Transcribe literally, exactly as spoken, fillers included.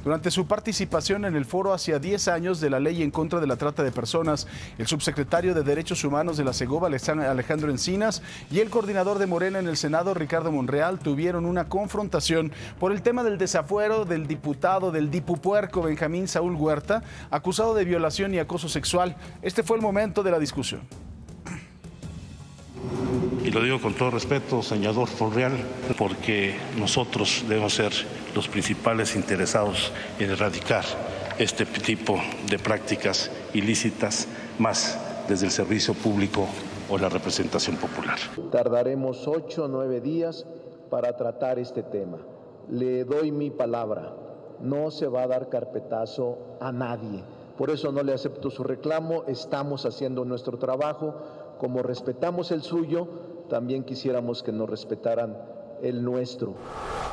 Durante su participación en el foro hacia diez años de la ley en contra de la trata de personas, el subsecretario de Derechos Humanos de la Segoba, Alejandro Encinas, y el coordinador de Morena en el Senado, Ricardo Monreal, tuvieron una confrontación por el tema del desafuero del diputado del dipupuerco Benjamín Saúl Huerta, acusado de violación y acoso sexual. Este fue el momento de la discusión. Y lo digo con todo respeto, senador Monreal, porque nosotros debemos ser los principales interesados en erradicar este tipo de prácticas ilícitas, más desde el servicio público o la representación popular. Tardaremos ocho o nueve días para tratar este tema. Le doy mi palabra, no se va a dar carpetazo a nadie. Por eso no le acepto su reclamo, estamos haciendo nuestro trabajo, como respetamos el suyo, también quisiéramos que nos respetaran el nuestro.